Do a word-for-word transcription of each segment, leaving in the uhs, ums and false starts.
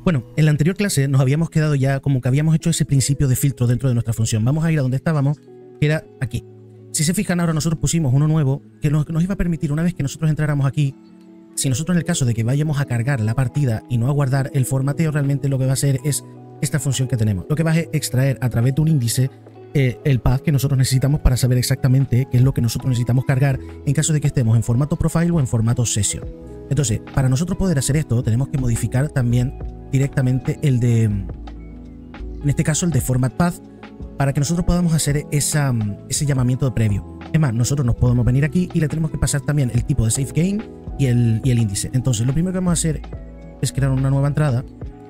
Bueno, en la anterior clase nos habíamos quedado ya como que habíamos hecho ese principio de filtro dentro de nuestra función. Vamos a ir a donde estábamos, que era aquí. Si se fijan, ahora nosotros pusimos uno nuevo que nos, nos iba a permitir, una vez que nosotros entráramos aquí, si nosotros en el caso de que vayamos a cargar la partida y no a guardar el formateo, realmente lo que va a hacer es esta función que tenemos. Lo que va a extraer a través de un índice eh, el path que nosotros necesitamos para saber exactamente qué es lo que nosotros necesitamos cargar en caso de que estemos en formato profile o en formato session. Entonces, para nosotros poder hacer esto, tenemos que modificar también directamente el de, en este caso, el de format path, para que nosotros podamos hacer esa, ese llamamiento de previo. Es más, nosotros nos podemos venir aquí y le tenemos que pasar también el tipo de save game y el, y el índice. Entonces, lo primero que vamos a hacer es crear una nueva entrada.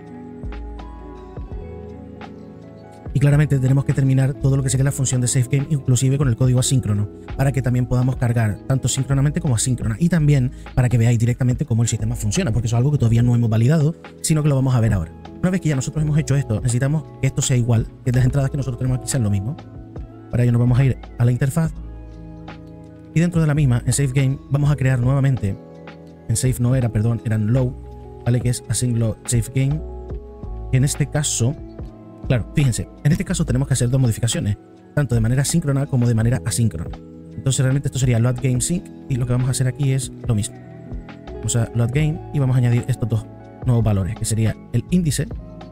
Y claramente tenemos que terminar todo lo que sería la función de save game, inclusive con el código asíncrono, para que también podamos cargar tanto síncronamente como asíncrona. Y también para que veáis directamente cómo el sistema funciona, porque eso es algo que todavía no hemos validado, sino que lo vamos a ver ahora. Una vez que ya nosotros hemos hecho esto, necesitamos que esto sea igual, que las entradas que nosotros tenemos aquí sean lo mismo. Para ello nos vamos a ir a la interfaz. Y dentro de la misma, en save game, vamos a crear nuevamente, en save no era, perdón, eran low, ¿vale? Que es async low save game. Que en este caso, claro, fíjense, en este caso tenemos que hacer dos modificaciones, tanto de manera síncrona como de manera asíncrona. Entonces realmente esto sería load game sync, y lo que vamos a hacer aquí es lo mismo. Vamos a load game y vamos a añadir estos dos nuevos valores, que sería el índice.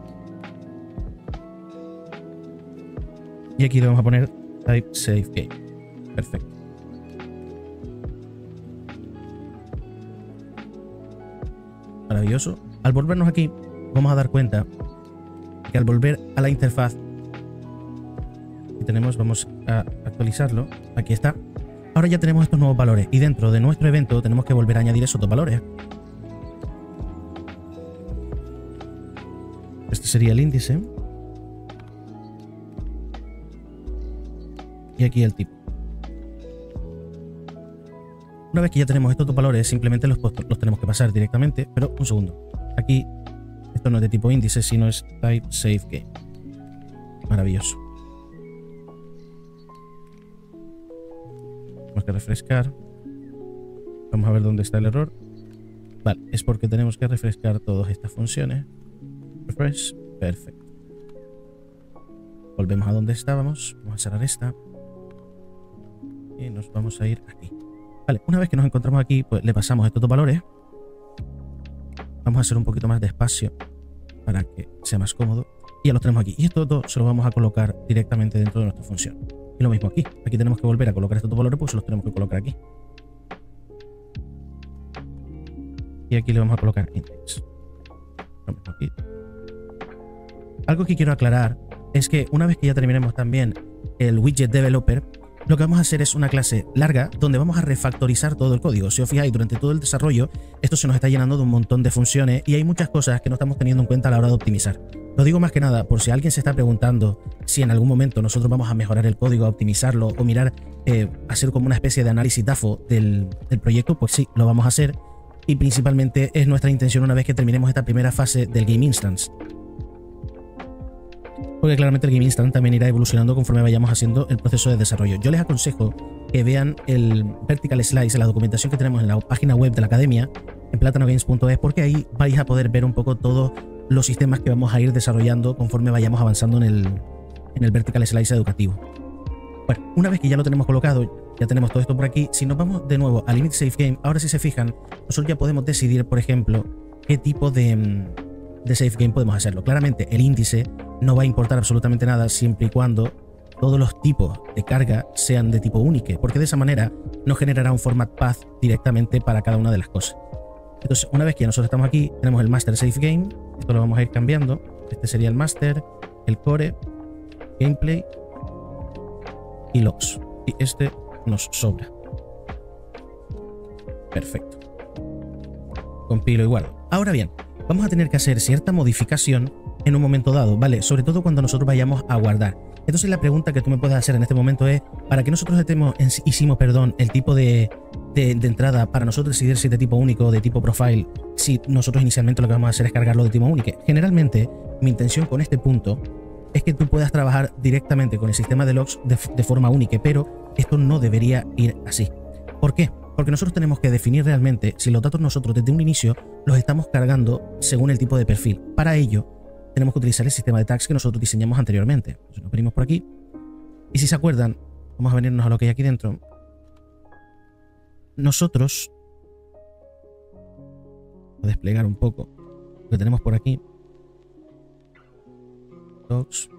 Y aquí le vamos a poner type save game. Perfecto. Maravilloso. Al volvernos aquí, vamos a dar cuenta que al volver a la interfaz que tenemos, vamos a actualizarlo. Aquí está. Ahora ya tenemos estos nuevos valores y dentro de nuestro evento tenemos que volver a añadir esos dos valores. Este sería el índice. Y aquí el tipo. Una vez que ya tenemos estos dos valores, simplemente los, los tenemos que pasar directamente. Pero un segundo. Aquí esto no es de tipo índice, sino es type save game. Maravilloso. Tenemos que refrescar. Vamos a ver dónde está el error. Vale, es porque tenemos que refrescar todas estas funciones. Refresh. Perfecto. Volvemos a donde estábamos. Vamos a cerrar esta. Y nos vamos a ir aquí. Vale, una vez que nos encontramos aquí, pues le pasamos estos dos valores. Vamos a hacer un poquito más de espacio para que sea más cómodo. Y ya los tenemos aquí. Y estos dos se los vamos a colocar directamente dentro de nuestra función. Y lo mismo aquí. Aquí tenemos que volver a colocar estos dos valores, pues se los tenemos que colocar aquí. Y aquí le vamos a colocar index. Lo mismo aquí. Algo que quiero aclarar es que una vez que ya terminemos también el widget developer, lo que vamos a hacer es una clase larga donde vamos a refactorizar todo el código. Si os fijáis, durante todo el desarrollo esto se nos está llenando de un montón de funciones y hay muchas cosas que no estamos teniendo en cuenta a la hora de optimizar. Lo digo más que nada por si alguien se está preguntando si en algún momento nosotros vamos a mejorar el código, a optimizarlo o mirar, eh, hacer como una especie de análisis D A F O del, del proyecto, pues sí, lo vamos a hacer. Y principalmente es nuestra intención una vez que terminemos esta primera fase del Game Instance. Porque claramente el Game Instance también irá evolucionando conforme vayamos haciendo el proceso de desarrollo. Yo les aconsejo que vean el Vertical Slice, la documentación que tenemos en la página web de la academia, en platano games punto es, porque ahí vais a poder ver un poco todos los sistemas que vamos a ir desarrollando conforme vayamos avanzando en el, en el Vertical Slice educativo. Bueno, una vez que ya lo tenemos colocado, ya tenemos todo esto por aquí, si nos vamos de nuevo al Init Save Game, ahora si se fijan, nosotros ya podemos decidir, por ejemplo, qué tipo de, de save game podemos hacerlo. Claramente el índice no va a importar absolutamente nada siempre y cuando todos los tipos de carga sean de tipo único, porque de esa manera nos generará un format path directamente para cada una de las cosas. Entonces, una vez que ya nosotros estamos aquí, tenemos el master save game. Esto lo vamos a ir cambiando. Este sería el master, el core, gameplay y logs. Y este nos sobra. Perfecto. Compilo y guardo. Ahora bien, vamos a tener que hacer cierta modificación en un momento dado, ¿vale? Sobre todo cuando nosotros vayamos a guardar. Entonces la pregunta que tú me puedes hacer en este momento es, para que nosotros estemos, hicimos perdón, el tipo de, de, de entrada, para nosotros decidir si es de tipo único o de tipo profile, si nosotros inicialmente lo que vamos a hacer es cargarlo de tipo único. Generalmente, mi intención con este punto es que tú puedas trabajar directamente con el sistema de logs de, de forma única, pero esto no debería ir así. ¿Por qué? Porque nosotros tenemos que definir realmente si los datos nosotros desde un inicio los estamos cargando según el tipo de perfil. Para ello, tenemos que utilizar el sistema de tags que nosotros diseñamos anteriormente. Entonces nos venimos por aquí. Y si se acuerdan, vamos a venirnos a lo que hay aquí dentro. Nosotros, voy a desplegar un poco lo que tenemos por aquí. Docs.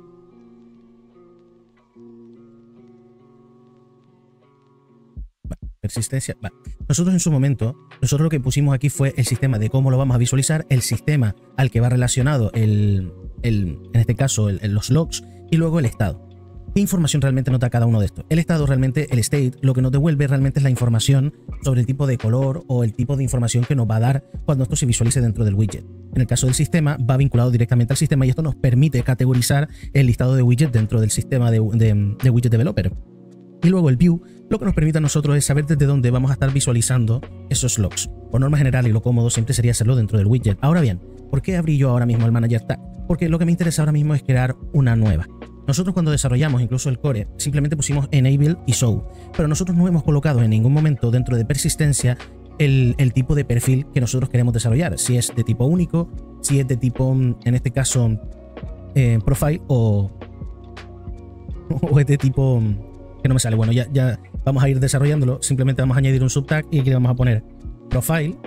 Persistencia. Vale. Nosotros en su momento, nosotros lo que pusimos aquí fue el sistema de cómo lo vamos a visualizar, el sistema al que va relacionado el, el en este caso el, el, los logs y luego el estado. ¿Qué información realmente nota cada uno de estos? El estado realmente, el state, lo que nos devuelve realmente es la información sobre el tipo de color o el tipo de información que nos va a dar cuando esto se visualice dentro del widget. En el caso del sistema, va vinculado directamente al sistema y esto nos permite categorizar el listado de widgets dentro del sistema de, de, de widget developer. Y luego el view, lo que nos permite a nosotros es saber desde dónde vamos a estar visualizando esos logs. Por norma general y lo cómodo siempre sería hacerlo dentro del widget. Ahora bien, ¿por qué abrí yo ahora mismo el manager tag? Porque lo que me interesa ahora mismo es crear una nueva. Nosotros cuando desarrollamos incluso el core, simplemente pusimos enable y show, pero nosotros no hemos colocado en ningún momento dentro de persistencia el, el tipo de perfil que nosotros queremos desarrollar, si es de tipo único, si es de tipo, en este caso, eh, profile o, o es de tipo, que no me sale. Bueno, ya, ya vamos a ir desarrollándolo, simplemente vamos a añadir un subtag y aquí vamos a poner profile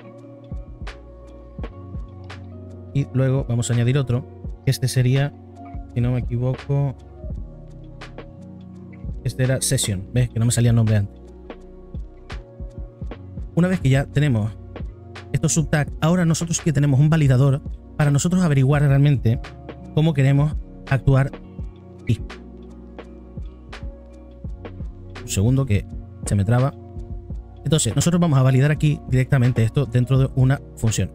y luego vamos a añadir otro, este sería, si no me equivoco, este era session, ¿ves? Que no me salía el nombre antes. Una vez que ya tenemos estos subtags, ahora nosotros sí que tenemos un validador para nosotros averiguar realmente cómo queremos actuar aquí. Un segundo que se me traba. Entonces, nosotros vamos a validar aquí directamente esto dentro de una función.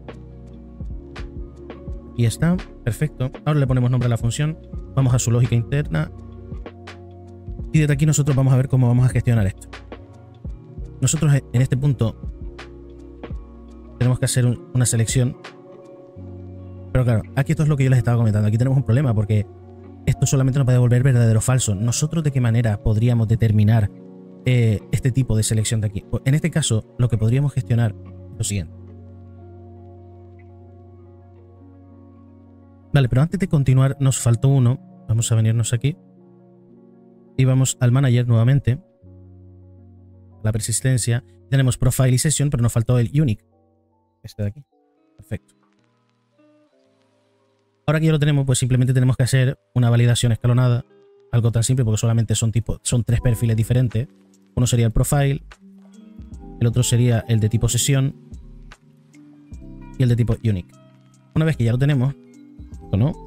Y está, perfecto. Ahora le ponemos nombre a la función, vamos a su lógica interna y desde aquí nosotros vamos a ver cómo vamos a gestionar esto. Nosotros en este punto tenemos que hacer un, una selección, pero claro, aquí esto es lo que yo les estaba comentando. Aquí tenemos un problema porque esto solamente nos va a devolver verdadero o falso. ¿Nosotros de qué manera podríamos determinar eh, este tipo de selección de aquí? Pues en este caso lo que podríamos gestionar es lo siguiente. Vale, pero antes de continuar nos faltó uno. Vamos a venirnos aquí y vamos al manager nuevamente, la persistencia. Tenemos profile y session, pero nos faltó el unique, este de aquí. Perfecto. Ahora que ya lo tenemos, pues simplemente tenemos que hacer una validación escalonada, algo tan simple porque solamente son tipo, son tres perfiles diferentes. Uno sería el profile, el otro sería el de tipo sesión y el de tipo unique. Una vez que ya lo tenemos, ¿o no?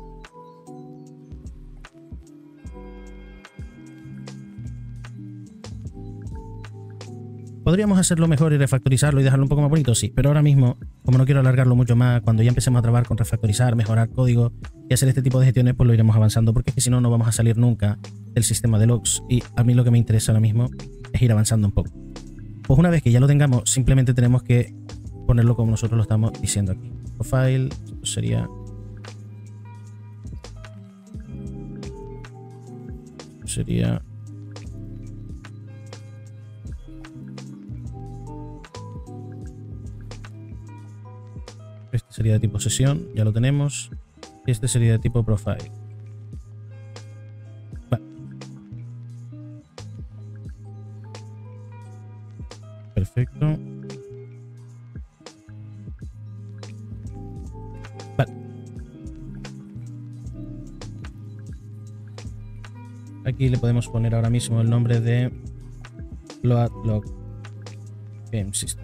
¿Podríamos hacerlo mejor y refactorizarlo y dejarlo un poco más bonito? Sí, pero ahora mismo, como no quiero alargarlo mucho más, cuando ya empecemos a trabajar con refactorizar, mejorar código y hacer este tipo de gestiones, pues lo iremos avanzando, porque es que si no, no vamos a salir nunca del sistema de logs y a mí lo que me interesa ahora mismo es ir avanzando un poco. Pues una vez que ya lo tengamos, simplemente tenemos que ponerlo como nosotros lo estamos diciendo aquí. Profile, esto sería... sería... Este sería de tipo sesión, ya lo tenemos. Y este sería de tipo profile. Vale. Perfecto. Vale. Aquí le podemos poner ahora mismo el nombre de Load Log Game System.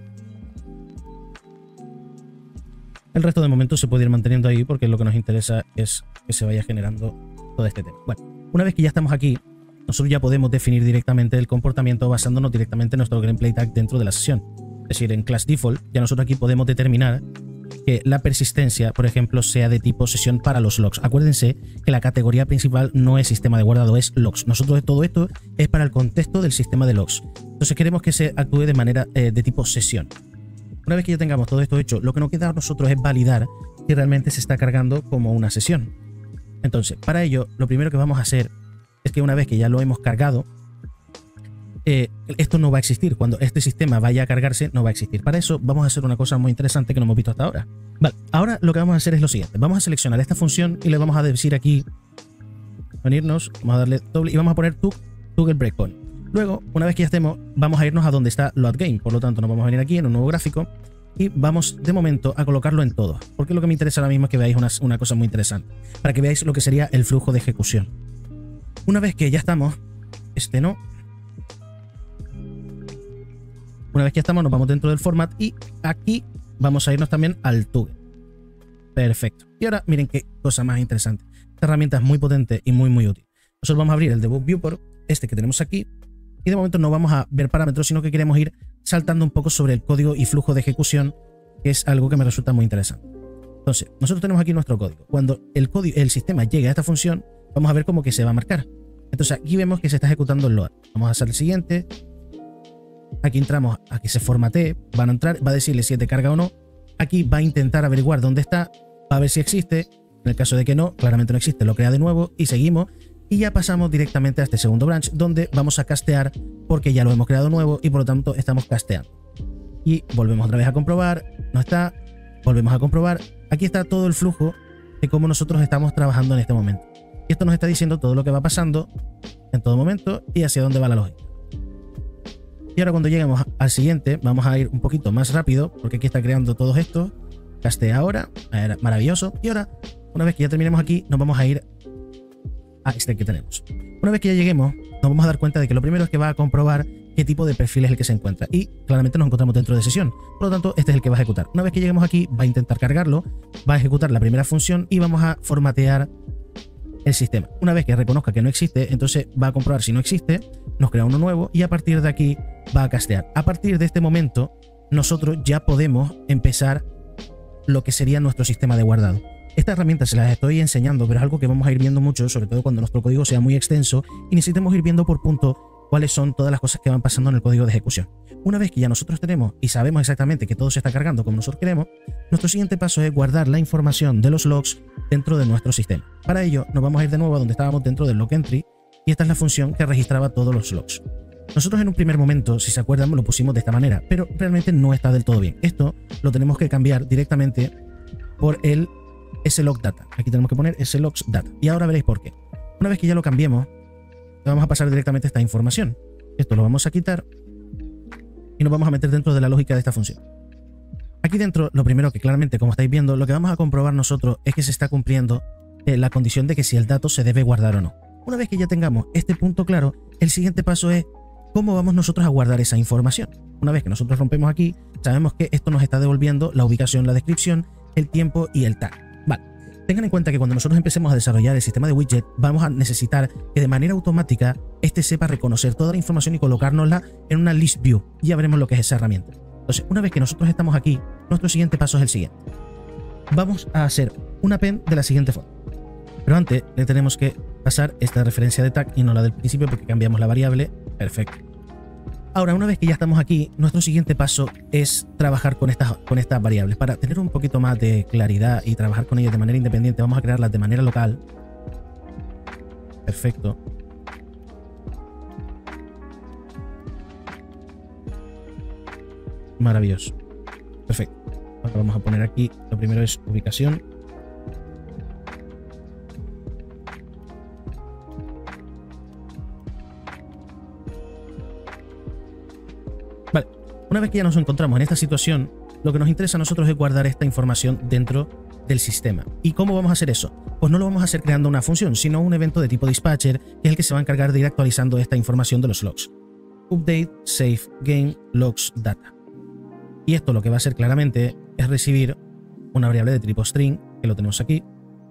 El resto de momento se puede ir manteniendo ahí porque lo que nos interesa es que se vaya generando todo este tema. Bueno, una vez que ya estamos aquí, nosotros ya podemos definir directamente el comportamiento basándonos directamente en nuestro gameplay tag dentro de la sesión. Es decir, en class default ya nosotros aquí podemos determinar que la persistencia, por ejemplo, sea de tipo sesión para los logs. Acuérdense que la categoría principal no es sistema de guardado, es logs. Nosotros todo esto es para el contexto del sistema de logs. Entonces queremos que se actúe de manera eh, de tipo sesión. Una vez que ya tengamos todo esto hecho, lo que nos queda a nosotros es validar que realmente se está cargando como una sesión. Entonces, para ello, lo primero que vamos a hacer es que una vez que ya lo hemos cargado, eh, esto no va a existir. Cuando este sistema vaya a cargarse, no va a existir. Para eso vamos a hacer una cosa muy interesante que no hemos visto hasta ahora. Vale, ahora lo que vamos a hacer es lo siguiente. Vamos a seleccionar esta función y le vamos a decir aquí, venirnos, vamos a darle doble y vamos a poner toggle breakpoint. Luego, una vez que ya estemos, vamos a irnos a donde está load game. Por lo tanto, nos vamos a venir aquí en un nuevo gráfico y vamos de momento a colocarlo en todo. Porque lo que me interesa ahora mismo es que veáis una, una cosa muy interesante. Para que veáis lo que sería el flujo de ejecución. Una vez que ya estamos, este no. Una vez que ya estamos, nos vamos dentro del format y aquí vamos a irnos también al toggle. Perfecto. Y ahora miren qué cosa más interesante. Esta herramienta es muy potente y muy muy útil. Nosotros vamos a abrir el debug viewport, este que tenemos aquí. Y de momento no vamos a ver parámetros, sino que queremos ir saltando un poco sobre el código y flujo de ejecución, que es algo que me resulta muy interesante. Entonces, nosotros tenemos aquí nuestro código. Cuando el código, el sistema llegue a esta función, vamos a ver cómo que se va a marcar. Entonces aquí vemos que se está ejecutando el load. Vamos a hacer el siguiente. Aquí entramos a que se formatee. Van a entrar, va a decirle si es de carga o no. Aquí va a intentar averiguar dónde está, va a ver si existe. En el caso de que no, claramente no existe, lo crea de nuevo y seguimos. Y ya pasamos directamente a este segundo branch donde vamos a castear porque ya lo hemos creado nuevo y por lo tanto estamos casteando. Y volvemos otra vez a comprobar, no está, volvemos a comprobar. Aquí está todo el flujo de cómo nosotros estamos trabajando en este momento. Y esto nos está diciendo todo lo que va pasando en todo momento y hacia dónde va la lógica. Y ahora cuando lleguemos al siguiente vamos a ir un poquito más rápido porque aquí está creando todos estos. Castea ahora, maravilloso. Y ahora, una vez que ya terminemos aquí, nos vamos a ir a este que tenemos. Una vez que ya lleguemos, nos vamos a dar cuenta de que lo primero es que va a comprobar qué tipo de perfil es el que se encuentra. Y claramente nos encontramos dentro de sesión. Por lo tanto, este es el que va a ejecutar. Una vez que lleguemos aquí, va a intentar cargarlo, va a ejecutar la primera función y vamos a formatear el sistema. Una vez que reconozca que no existe, entonces va a comprobar si no existe, nos crea uno nuevo y a partir de aquí va a castear. A partir de este momento, nosotros ya podemos empezar lo que sería nuestro sistema de guardado. Esta herramienta se las estoy enseñando, pero es algo que vamos a ir viendo mucho, sobre todo cuando nuestro código sea muy extenso y necesitemos ir viendo por punto cuáles son todas las cosas que van pasando en el código de ejecución. Una vez que ya nosotros tenemos y sabemos exactamente que todo se está cargando como nosotros queremos, nuestro siguiente paso es guardar la información de los logs dentro de nuestro sistema. Para ello, nos vamos a ir de nuevo a donde estábamos dentro del log entry y esta es la función que registraba todos los logs. Nosotros en un primer momento, si se acuerdan, lo pusimos de esta manera, pero realmente no está del todo bien. Esto lo tenemos que cambiar directamente por el slogdata. Aquí tenemos que poner slogdata. Y ahora veréis por qué. Una vez que ya lo cambiemos, vamos a pasar directamente esta información. Esto lo vamos a quitar y nos vamos a meter dentro de la lógica de esta función. Aquí dentro, lo primero que claramente, como estáis viendo, lo que vamos a comprobar nosotros es que se está cumpliendo eh, la condición de que si el dato se debe guardar o no. Una vez que ya tengamos este punto claro, el siguiente paso es cómo vamos nosotros a guardar esa información. Una vez que nosotros rompemos aquí, sabemos que esto nos está devolviendo la ubicación, la descripción, el tiempo y el tag. Vale, tengan en cuenta que cuando nosotros empecemos a desarrollar el sistema de widget, vamos a necesitar que de manera automática este sepa reconocer toda la información y colocárnosla en una list view. Ya veremos lo que es esa herramienta. Entonces, una vez que nosotros estamos aquí, nuestro siguiente paso es el siguiente. Vamos a hacer un append de la siguiente forma. Pero antes le tenemos que pasar esta referencia de tag y no la del principio porque cambiamos la variable. Perfecto. Ahora, una vez que ya estamos aquí, nuestro siguiente paso es trabajar con estas, con estas variables. Para tener un poquito más de claridad y trabajar con ellas de manera independiente, vamos a crearlas de manera local. Perfecto. Maravilloso. Perfecto. Ahora vamos a poner aquí, lo primero es ubicación. Vale, una vez que ya nos encontramos en esta situación, lo que nos interesa a nosotros es guardar esta información dentro del sistema. ¿Y cómo vamos a hacer eso? Pues no lo vamos a hacer creando una función, sino un evento de tipo dispatcher, que es el que se va a encargar de ir actualizando esta información de los logs. Update save game logs data. Y esto lo que va a hacer claramente es recibir una variable de tipo string, que lo tenemos aquí.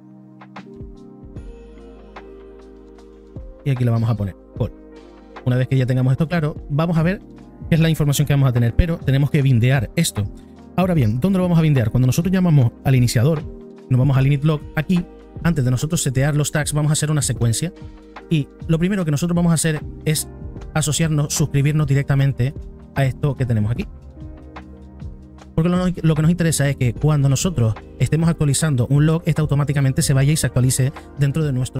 Y aquí lo vamos a poner call. Una vez que ya tengamos esto claro, vamos a ver qué es la información que vamos a tener, pero tenemos que bindear esto. Ahora bien, ¿dónde lo vamos a bindear? Cuando nosotros llamamos al iniciador, nos vamos al init log, aquí, antes de nosotros setear los tags, vamos a hacer una secuencia. Y lo primero que nosotros vamos a hacer es asociarnos, suscribirnos directamente a esto que tenemos aquí. Porque lo, lo que nos interesa es que cuando nosotros estemos actualizando un log, este automáticamente se vaya y se actualice dentro de nuestro